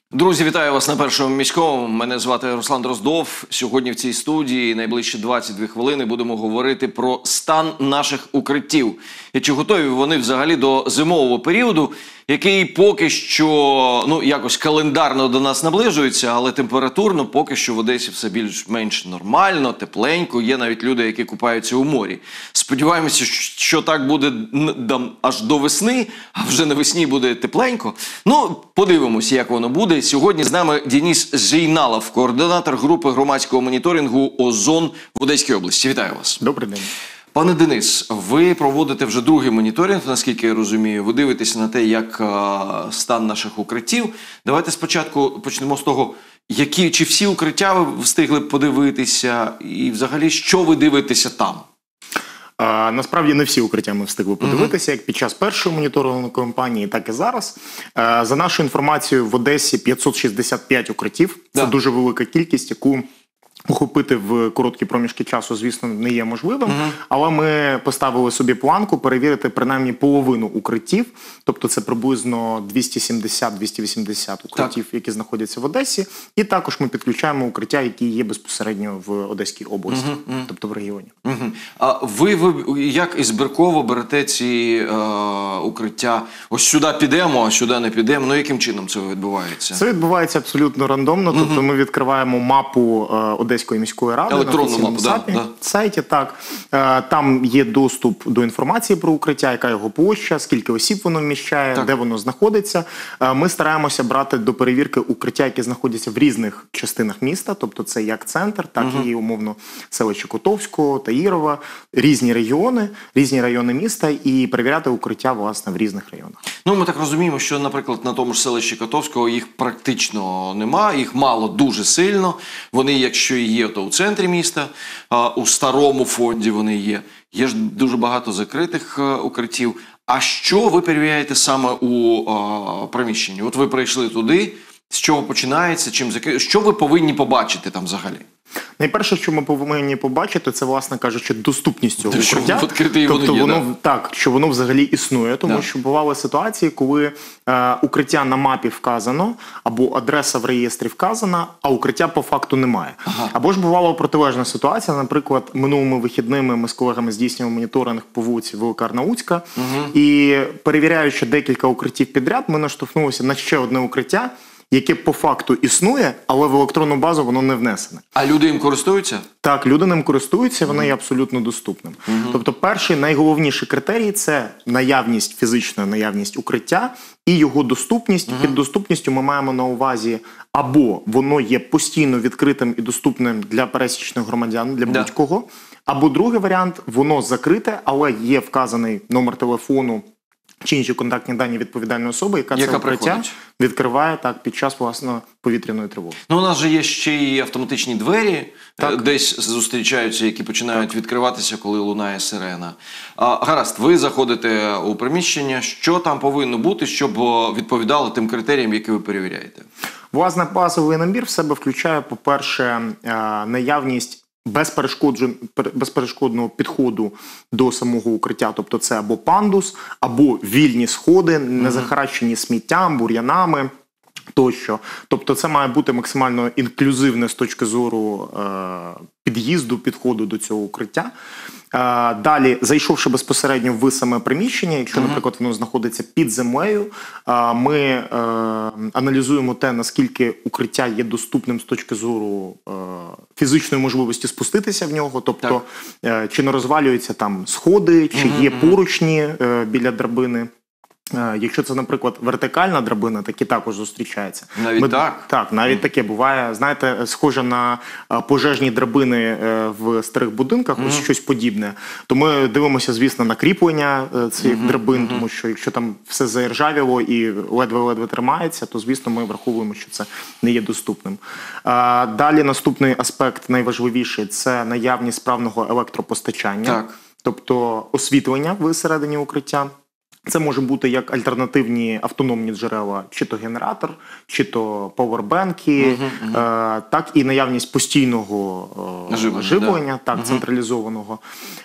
Друзі, вітаю вас на Першому міському. Мене звати Руслан Дроздов. Сьогодні в цій студії найближчі 22 хвилини будемо говорити про стан наших укриттів. І чи готові вони взагалі до зимового періоду, який поки що, якось календарно до нас наближується, але температурно поки що в Одесі все більш-менш нормально, тепленько. Є навіть люди, які купаються у морі. Сподіваємося, що так буде аж до весни, а вже навесні буде тепленько. Подивимося, як воно буде. Сьогодні з нами Денис Зейналов, координатор групи громадського моніторингу «Озон» в Одеській області. Вітаю вас. Добрий день. Пане Денис, ви проводите вже другий моніторинг, наскільки я розумію. Ви дивитеся на те, як стан наших укриттів. Давайте спочатку почнемо з того, чи всі укриття ви встигли подивитися і взагалі, що ви дивитеся там? Насправді не всі укриття ми встигли подивитися, як під час першої моніторингової кампанії, так і зараз. За нашою інформацією, в Одесі 565 укриттів. Це дуже велика кількість, яку охопити в короткі проміжки часу, звісно, не є можливим. Але ми поставили собі планку перевірити принаймні половину укриттів. Тобто це приблизно 270-280 укриттів, які знаходяться в Одесі. І також ми підключаємо укриття, які є безпосередньо в Одеській області, тобто в регіоні. А ви як із Берково берете ці укриття? Ось сюди підемо, а сюди не підемо. Яким чином це відбувається? Це відбувається абсолютно рандомно. Тобто ми відкриваємо мапу Одеської міської ради електронну на мапу, сайті. Так. Там є доступ до інформації про укриття, яка його площа, скільки осіб воно вміщає, де воно знаходиться. Ми стараємося брати до перевірки укриття, які знаходяться в різних частинах міста. Тобто це як центр, так і, умовно, селище Котовського, Таїрова, різні райони міста, і перевіряти укриття, власне, в різних районах. Ми так розуміємо, що, наприклад, на тому ж селищі Котовського їх практично нема, їх мало дуже сильно. Вони, якщо і є, то у центрі міста, у старому фонді вони є. Є ж дуже багато закритих укриттів. А що ви перевіряєте саме у приміщенні? От ви прийшли туди, з чого починається, що ви повинні побачити там взагалі? Найперше, що ми повинні побачити, це, власне кажучи, доступність цього укриття. Тобто що воно взагалі існує. Тому що бували ситуації, коли укриття на мапі вказано, або адреса в реєстрі вказана, а укриття по факту немає. Або ж бувала протилежна ситуація. Наприклад, минулими вихідними ми з колегами здійснювали моніторинг по вулиці Велика Арнаутська. І перевіряючи декілька укриттів підряд, ми наштовхнулися на ще одне укриття, яке по факту існує, але в електронну базу воно не внесене. А люди їм користуються? Так, люди ним користуються, воно є абсолютно доступним. Тобто перший, найголовніший критерій – це фізична наявність укриття і його доступність. Під доступністю ми маємо на увазі або воно є постійно відкритим і доступним для пересічних громадян, для будь-кого, або другий варіант – воно закрите, але є вказаний номер телефону чи інші контактні дані відповідальної особи, яка це укриття відкриває під час, власне, повітряної тривоги. У нас же є ще й автоматичні двері, десь зустрічаються, які починають відкриватися, коли лунає сирена. Гаразд, ви заходите у приміщення. Що там повинно бути, щоб відповідало тим критеріям, які ви перевіряєте? Власне, базовий набір в себе включає, по-перше, наявність безперешкодного підходу до самого укриття. Тобто це або пандус, або вільні сходи, не захаращені сміттям, бур'янами тощо. Тобто це має бути максимально інклюзивне з точки зору підходу до цього укриття. Далі, зайшовши безпосередньо в саме приміщення, якщо, наприклад, воно знаходиться під землею, ми аналізуємо те, наскільки укриття є доступним з точки зору фізичної можливості спуститися в нього, тобто чи не розвалюються там сходи, чи є поручні біля драбини. Якщо це, наприклад, вертикальна драбина, такі також зустрічаються. Навіть так? Так, навіть таке буває. Знаєте, схоже на пожежні драбини в старих будинках, ось щось подібне. То ми дивимося, звісно, на кріплення цих драбин, тому що якщо там все заіржавіло і ледве-ледве тримається, то, звісно, ми враховуємо, що це не є доступним. Далі наступний аспект, найважливіший, це наявність справного електропостачання, тобто освітлення всередині укриття. Це може бути як альтернативні автономні джерела, чи то генератор, чи то павербенки, так і наявність постійного живлення, так, централізованого.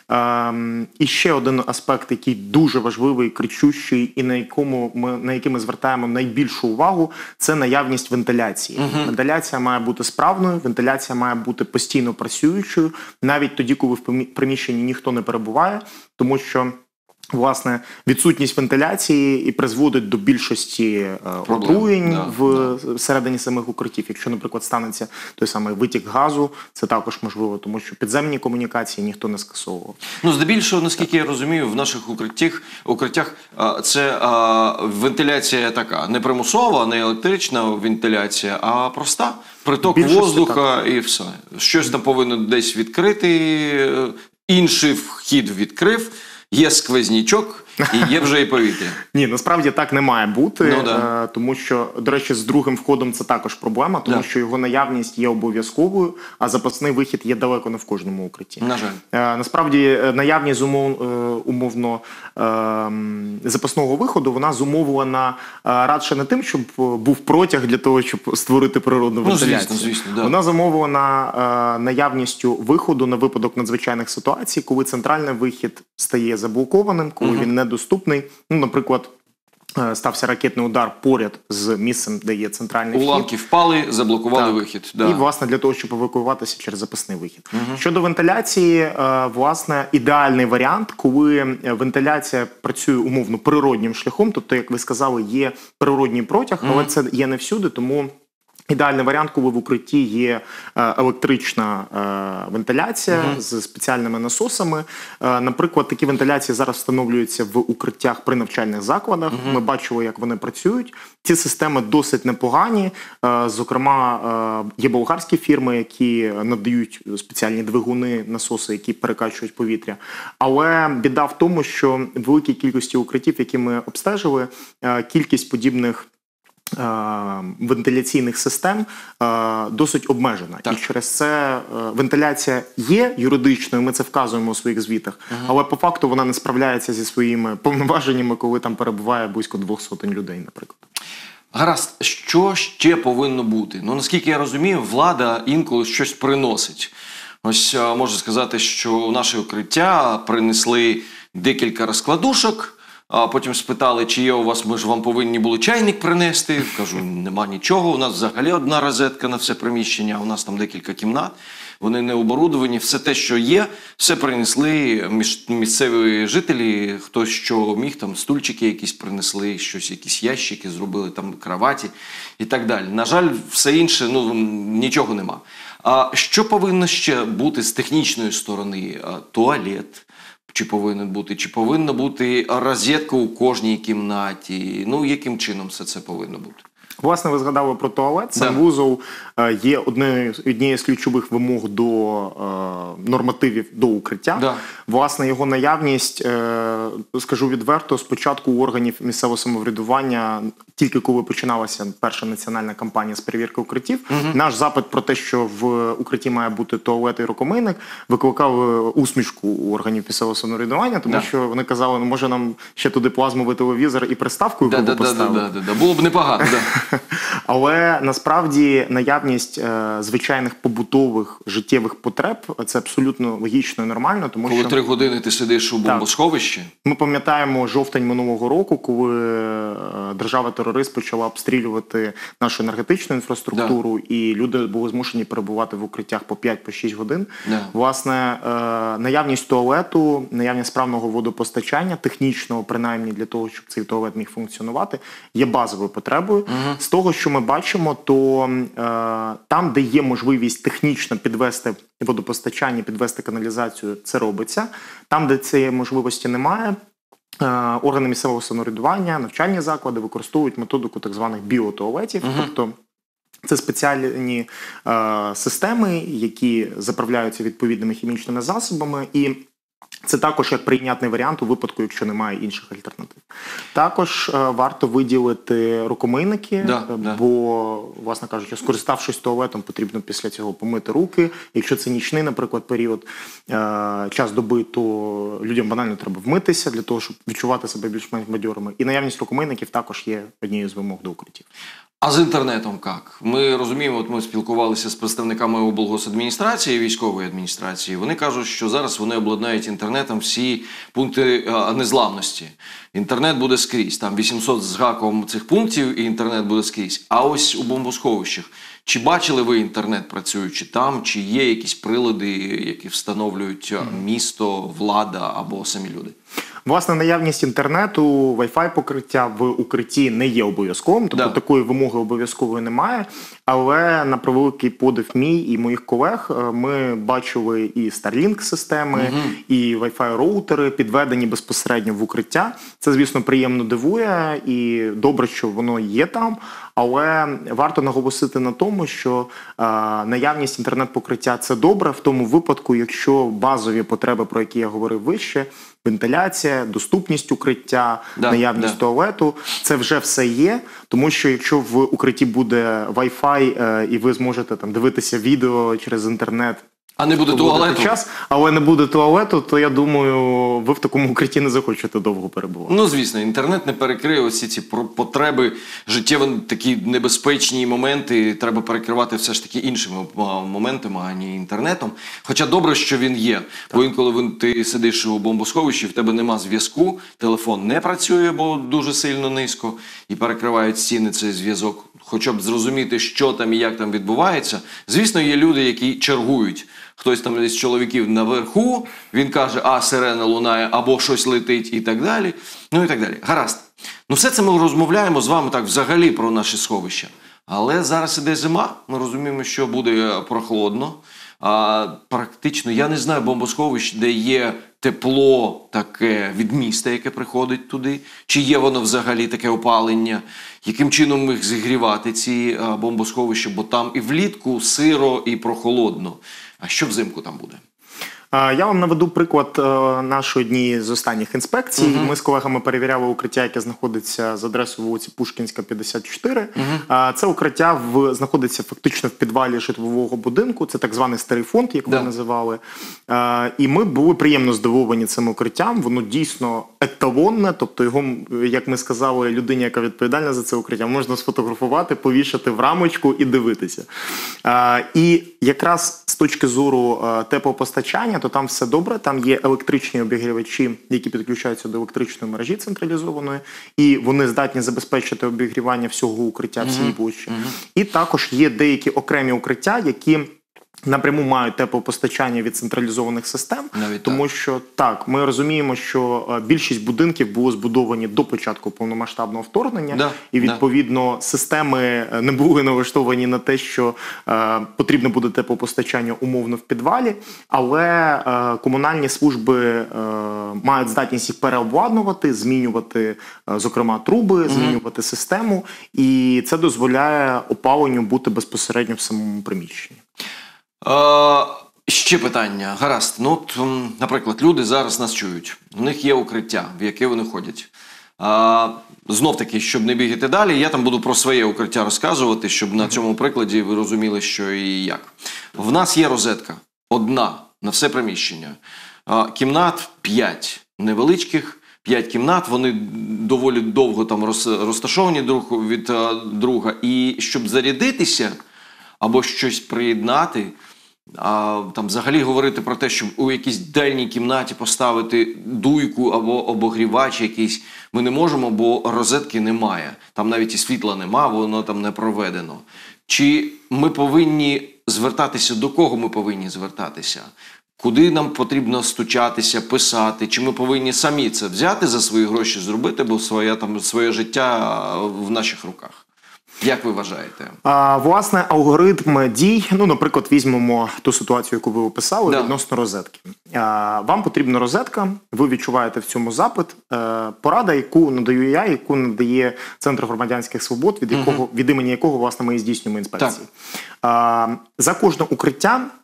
І ще один аспект, який дуже важливий, кричущий, і на який ми звертаємо найбільшу увагу, це наявність вентиляції. Вентиляція має бути справною, вентиляція має бути постійно працюючою, навіть тоді, коли в приміщенні ніхто не перебуває, тому що власне, відсутність вентиляції і призводить до більшості отруєнь всередині самих укриттів. Якщо, наприклад, станеться той самий витік газу, це також можливо, тому що підземні комунікації ніхто не скасовував. Ну, здебільшого, наскільки я розумію, в наших укриттях це вентиляція така, не примусова, не електрична вентиляція, а проста. Приток воздуха і все. Щось там повинно десь відкрити, інший вхід відкрив, є сквознячок і є вже і повітря. Ні, насправді так не має бути, тому що, до речі, з другим входом це також проблема, тому що його наявність є обов'язковою, а запасний вихід є далеко не в кожному укритті. На жаль. Насправді, наявність умовно запасного виходу, вона зумовлена радше не тим, щоб був протяг для того, щоб створити природну вентиляцію. Звісно, вона зумовлена наявністю виходу на випадок надзвичайних ситуацій, коли центральний вихід стає заблокованим, коли він недоступний. Ну, наприклад, стався ракетний удар поряд з місцем, де є центральний вхід. Уламки впали, заблокували вихід. Да. І, власне, для того, щоб евакуюватися через запасний вихід. Щодо вентиляції, власне, ідеальний варіант, коли вентиляція працює умовно природнім шляхом, тобто, як ви сказали, є природній протяг, але це є не всюди, тому ідеальний варіант, коли в укритті є електрична вентиляція з спеціальними насосами. Наприклад, такі вентиляції зараз встановлюються в укриттях при навчальних закладах. Ми бачили, як вони працюють. Ці системи досить непогані. Зокрема, є болгарські фірми, які надають спеціальні двигуни, насоси, які перекачують повітря. Але біда в тому, що в великій кількості укриттів, які ми обстежили, кількість подібних вентиляційних систем досить обмежена. І через це вентиляція є юридичною, ми це вказуємо у своїх звітах, але по факту вона не справляється зі своїми повноваженнями, коли там перебуває близько 200 людей, наприклад. Гаразд, що ще повинно бути? Ну, наскільки я розумію, влада інколи щось приносить. Ось можу сказати, що у наше укриття принесли декілька розкладушок, а потім спитали, чи є у вас, ми ж вам повинні були чайник принести. Кажу, нема нічого, у нас взагалі одна розетка на все приміщення, у нас там декілька кімнат, вони не оборудовані, все те, що є, все принесли місцеві жителі, хто що міг, там стульчики якісь принесли, щось, якісь ящики зробили, там кроваті і так далі. На жаль, все інше, ну, нічого нема. А що повинно ще бути з технічної сторони? Туалет? Чи повинен бути? Чи повинна бути розетка у кожній кімнаті? Ну, яким чином все це повинно бути? Власне, ви згадали про туалет. Санвузол є однією з ключових вимог до нормативів до укриття. Власне, його наявність, скажу відверто, спочатку у органів місцевого самоврядування, тільки коли починалася перша національна кампанія з перевірки укриттів, наш запит про те, що в укритті має бути туалет і рукомийник, викликав усмішку у органів місцевого самоврядування, тому що вони казали, ну, може нам ще туди плазмовий телевізор і приставку поставити. Було б непогано, Але насправді наявність звичайних побутових життєвих потреб – це абсолютно логічно і нормально, тому коли що 3 години ти сидиш у бомбосховищі. Ми пам'ятаємо жовтень минулого року, коли держава-терорист почала обстрілювати нашу енергетичну інфраструктуру, і люди були змушені перебувати в укриттях по 5-6 годин. Власне, наявність туалету, наявність справного водопостачання, технічного принаймні для того, щоб цей туалет міг функціонувати, є базовою потребою. З того, що ми бачимо, то там, де є можливість технічно підвести водопостачання, підвести каналізацію, це робиться. Там, де цієї можливості немає, органи місцевого самоврядування, навчальні заклади використовують методику так званих біотуалетів, тобто це спеціальні системи, які заправляються відповідними хімічними засобами, і Це також як прийнятний варіант у випадку, якщо немає інших альтернатив. Також варто виділити рукомийники, бо, власне кажучи, скориставшись туалетом, потрібно після цього помити руки. Якщо це нічний, наприклад, період, час доби, то людям банально треба вмитися для того, щоб відчувати себе більш-менш бадьорими. І наявність рукомийників також є однією з вимог до укриттів. А з інтернетом як? Ми розуміємо, от ми спілкувалися з представниками облгосадміністрації, військової адміністрації. Вони кажуть, що зараз вони обладнають інтернетом всі пункти незламності. Інтернет буде скрізь. Там 800 з гаком цих пунктів і інтернет буде скрізь. А ось у бомбосховищах. Чи бачили ви інтернет працюючи там? Чи є якісь прилади, які встановлюють місто, влада або самі люди? Власне, наявність інтернету, Wi-Fi покриття в укритті не є обов'язковим, тобто такої вимоги обов'язкової немає. Але на превеликий подив мій і моїх колег ми бачили і Starlink-системи, і Wi-Fi-роутери підведені безпосередньо в укриття. Це, звісно, приємно дивує і добре, що воно є там. Але варто наголосити на тому, що наявність інтернет-покриття – це добре в тому випадку, якщо базові потреби, про які я говорив вище, вентиляція, доступність укриття, наявність туалету – це вже все є. Тому що якщо в укритті буде Wi-Fi і ви зможете там дивитися відео через інтернет, а не буде туалету. Але не буде туалету, то я думаю, ви в такому укритті не захочете довго перебувати. Ну, звісно, інтернет не перекриє усі ці потреби, життєво такі небезпечні моменти треба перекривати все ж таки іншими моментами, а не інтернетом. Хоча добре, що він є. Бо інколи ти сидиш у бомбосховищі, в тебе нема зв'язку, телефон не працює, бо дуже сильно низько, і перекривають стіни цей зв'язок. Хоча б зрозуміти, що там і як там відбувається. Звісно, є люди, які чергують. Хтось там із чоловіків наверху, він каже, сирена лунає, або щось летить і так далі. Ну і так далі. Гаразд. Ну все це ми розмовляємо з вами так взагалі про наші сховища. Але зараз іде зима, ми розуміємо, що буде прохолодно. Практично, я не знаю бомбосховищ, де є тепло таке від міста, яке приходить туди. Чи є воно взагалі таке опалення? Яким чином їх зігрівати, ці бомбосховища? Бо там і влітку сиро, і прохолодно. А що взимку там буде? Я вам наведу приклад нашої однієї з останніх інспекцій. Ми з колегами перевіряли укриття, яке знаходиться за адресою вулиці Пушкінська, 54. Це укриття знаходиться фактично в підвалі житлового будинку. Це так званий старий фонд, як ви називали. І ми були приємно здивовані цим укриттям. Воно дійсно еталонне, тобто його, як ми сказали, людині, яка відповідальна за це укриття, можна сфотографувати, повішати в рамочку і дивитися. І якраз з точки зору теплопостачання, то там все добре, там є електричні обігрівачі, які підключаються до електричної мережі централізованої, і вони здатні забезпечити обігрівання всього укриття, всієї площі. І також є деякі окремі укриття, які напряму мають теплопостачання від централізованих систем, тому що так, ми розуміємо, що більшість будинків були збудовані до початку повномасштабного вторгнення, і відповідно системи не були налаштовані на те, що потрібно буде теплопостачання умовно в підвалі, але комунальні служби мають здатність їх переобладнувати, змінювати, зокрема, труби, змінювати систему, і це дозволяє опаленню бути безпосередньо в самому приміщенні. Ще питання. Гаразд. Ну, от, наприклад, люди зараз нас чують. У них є укриття, в яке вони ходять. Знов-таки, щоб не бігати далі, я там буду про своє укриття розказувати, щоб на цьому прикладі ви розуміли, що і як. В нас є розетка. Одна на все приміщення. Кімнат 5 невеличких. 5 кімнат, вони доволі довго там розташовані друг від друга. І щоб зарядитися або щось приєднати, там взагалі говорити про те, щоб у якійсь дальній кімнаті поставити дуйку або обогрівач якийсь, ми не можемо, бо розетки немає. Там навіть і світла нема, воно там не проведено. Чи ми повинні звертатися, до кого ми повинні звертатися? Куди нам потрібно стучатися, писати? Чи ми повинні самі це взяти за свої гроші, зробити, бо своє життя в наших руках? Як ви вважаєте? Власне, алгоритм дій, наприклад, візьмемо ту ситуацію, яку ви описали, відносно розетки. Вам потрібна розетка, ви відчуваєте в цьому запит. Порада, яку надаю я, яку надає Центр громадянських свобод, від імені якого, власне, ми і здійснюємо інспекції. За кожне укриття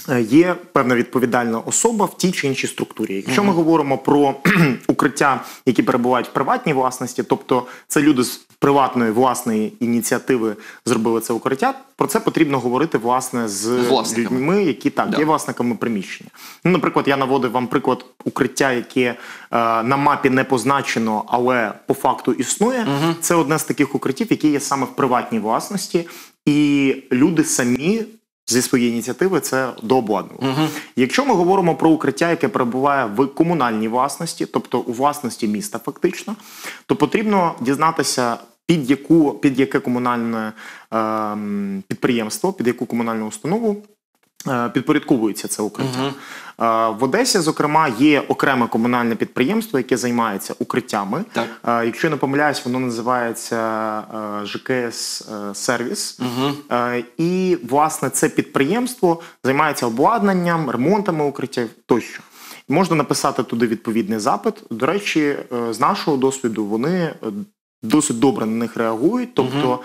є певна відповідальна особа в тій чи іншій структурі. Якщо ми говоримо про укриття, які перебувають в приватній власності, тобто це люди з приватної власної ініціативи зробили це укриття, про це потрібно говорити, власне, з людьми, які є власниками приміщення. Ну, наприклад, я наводив вам приклад укриття, яке на мапі не позначено, але по факту існує. Це одне з таких укриттів, які є саме в приватній власності, і люди самі зі своєї ініціативи це дообладнували. Якщо ми говоримо про укриття, яке перебуває в комунальній власності, тобто у власності міста фактично, то потрібно дізнатися, під яке комунальне підприємство, під яку комунальну установу підпорядковується це укриття. В Одесі, зокрема, є окреме комунальне підприємство, яке займається укриттями. Якщо я не помиляюсь, воно називається ЖКС-сервіс. І, власне, це підприємство займається обладнанням, ремонтами укриття тощо. Можна написати туди відповідний запит. До речі, з нашого досвіду вони досить добре на них реагують. Тобто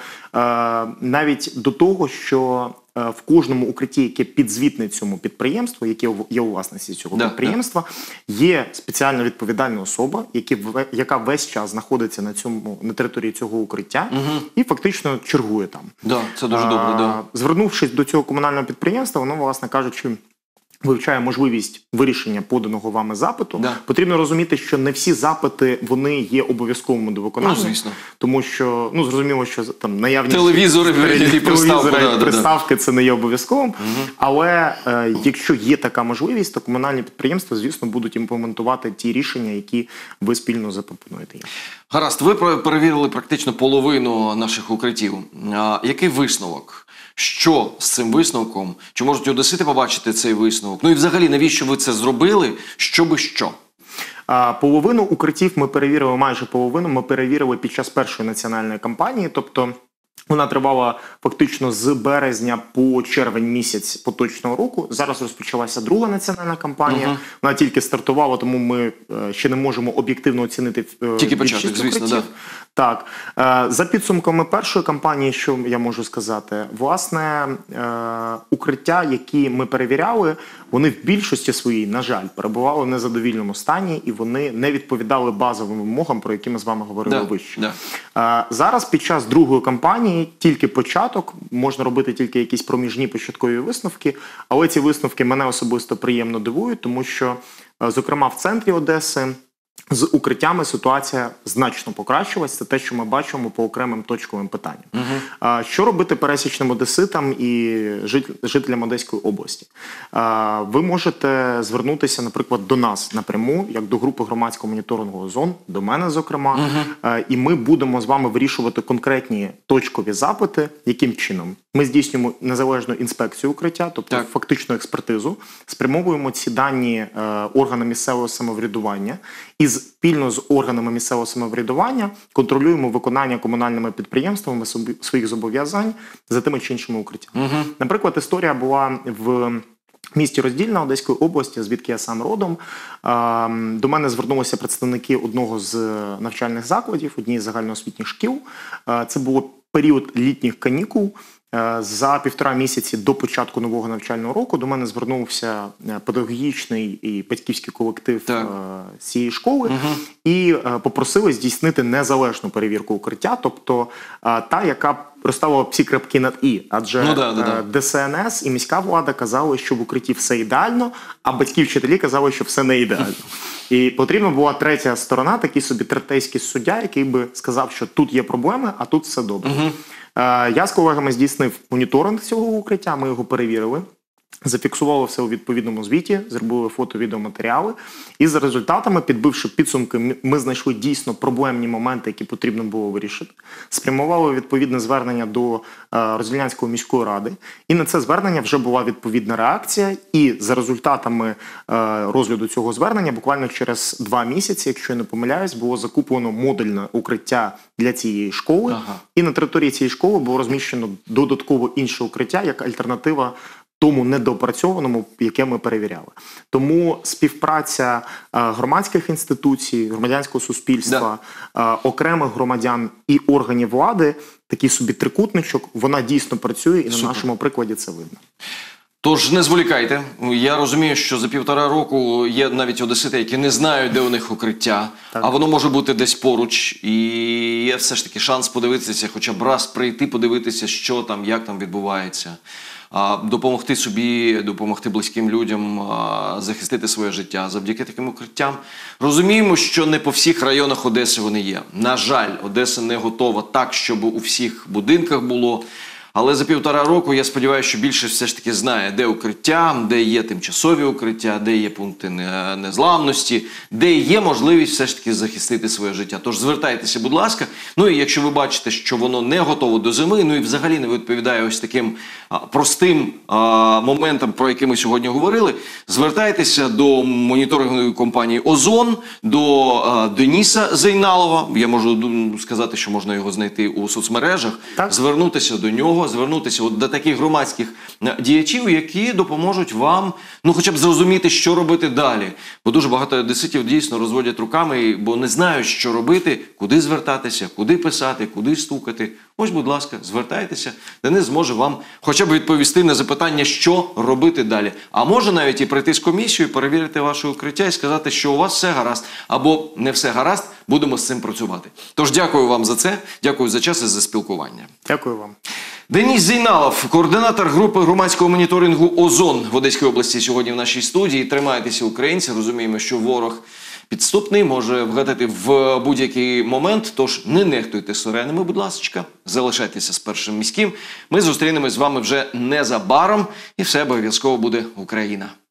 навіть до того, що в кожному укритті, яке підзвітне цьому підприємству, яке є у власності цього підприємства, є спеціально відповідальна особа, яка весь час знаходиться на території цього укриття і фактично чергує там. Це дуже добре. Звернувшись до цього комунального підприємства, воно, власне кажучи, вивчає можливість вирішення поданого вами запиту. Потрібно розуміти, що не всі запити, вони є обов'язковими до виконання. Звісно. Тому що, зрозуміло, що там наявність телевізори і приставки це не є обов'язковим. Але якщо є така можливість, то комунальні підприємства, звісно, будуть імплементувати ті рішення, які ви спільно запропонуєте їм. Гаразд, ви перевірили практично половину наших укриттів. Який висновок? Що з цим висновком? Чи можуть одесити побачити цей висновок? Ну і взагалі, навіщо ви це зробили? Що? Половину укриттів ми перевірили, майже половину ми перевірили під час першої національної кампанії, тобто вона тривала фактично з березня по червень місяць поточного року. Зараз розпочалася друга національна кампанія. Вона тільки стартувала, тому ми ще не можемо об'єктивно оцінити тільки початок, звісно, Так. За підсумками першої кампанії, що я можу сказати, власне, укриття, які ми перевіряли, вони в більшості своїй, на жаль, перебували в незадовільному стані, і вони не відповідали базовим вимогам, про які ми з вами говорили вище. Зараз під час другої кампанії тільки початок, можна робити тільки якісь проміжні початкові висновки, але ці висновки мене особисто приємно дивують, тому що, зокрема, в центрі Одеси з укриттями ситуація значно покращилась. Це те, що ми бачимо по окремим точковим питанням. Що робити пересічним одеситам і жителям Одеської області? Ви можете звернутися, наприклад, до нас напряму, як до групи громадського моніторингу «Озон», до мене, зокрема, і ми будемо з вами вирішувати конкретні точкові запити, яким чином. Ми здійснюємо незалежну інспекцію укриття, тобто фактичну експертизу, спрямовуємо ці дані органам місцевого самоврядування і спільно з органами місцевого самоврядування контролюємо виконання комунальними підприємствами своїх зобов'язань за тими чи іншими укриттями. Наприклад, історія була в місті Роздільна Одеської області, звідки я сам родом. До мене звернулися представники одного з навчальних закладів, однієї з загальноосвітніх шкіл. Це було період літніх канікул. За 1,5 місяці до початку нового навчального року до мене звернувся педагогічний і батьківський колектив цієї школи і попросили здійснити незалежну перевірку укриття, тобто та, яка розставила всі крапки над «і». Адже ДСНС і міська влада казали, що в укритті все ідеально, а батьки-вчителі казали, що все не ідеально. І потрібна була третя сторона, такий собі третейський суддя, який би сказав, що тут є проблеми, а тут все добре. Я з колегами здійснив моніторинг цього укриття, ми його перевірили, зафіксували все у відповідному звіті, зробили фото-відеоматеріали. І за результатами, підбивши підсумки, ми знайшли дійсно проблемні моменти, які потрібно було вирішити. Спрямували відповідне звернення до Роздільнянської міської ради. І на це звернення вже була відповідна реакція. І за результатами розгляду цього звернення, буквально через 2 місяці, якщо я не помиляюсь, було закуплено модульне укриття для цієї школи. І на території цієї школи було розміщено додатково інше укриття, як альтернатива тому недоопрацьованому, яке ми перевіряли. Тому співпраця громадських інституцій, громадянського суспільства, окремих громадян і органів влади, такий собі трикутничок, вона дійсно працює, і на нашому прикладі це видно. Тож не зволікайте. Я розумію, що за 1,5 року є навіть одесити, які не знають, де у них укриття, Так. а воно може бути десь поруч. І є все ж таки шанс подивитися, хоча б раз прийти, подивитися, що там, як там відбувається. Допомогти собі, допомогти близьким людям, захистити своє життя завдяки таким укриттям. Розуміємо, що не по всіх районах Одеси вони є. На жаль, Одеса не готова так, щоб у всіх будинках було. Але за 1,5 року, я сподіваюся, що більше все ж таки знає, де укриття, де є тимчасові укриття, де є пункти незламності, де є можливість все ж таки захистити своє життя. Тож звертайтеся, будь ласка. Ну і якщо ви бачите, що воно не готово до зими, ну і взагалі не відповідає ось таким простим моментам, про які ми сьогодні говорили, звертайтеся до моніторингової компанії «Озон», до Дениса Зейналова. Я можу сказати, що можна його знайти у соцмережах. Так. Звернутися до нього, звернутися до таких громадських діячів, які допоможуть вам, ну, хоча б зрозуміти, що робити далі. Бо дуже багато одеситів дійсно розводять руками, бо не знають, що робити, куди звертатися, куди писати, куди стукати. Ось, будь ласка, звертайтеся. Денис зможе вам хоча б відповісти на запитання, що робити далі. А може навіть і прийти з комісією, перевірити ваше укриття і сказати, що у вас все гаразд, або не все гаразд, будемо з цим працювати. Тож дякую вам за це, дякую за час і за спілкування. Дякую вам. Денис Зейналов, координатор групи громадського моніторингу «Озон» в Одеській області сьогодні в нашій студії. Тримайтеся, українці, розуміємо, що ворог підступний, може вгатити в будь-який момент, тож не нехтуйте сиренами, будь ласка, залишайтеся з Першим міським. Ми зустрінемось з вами вже незабаром, і все обов'язково буде Україна.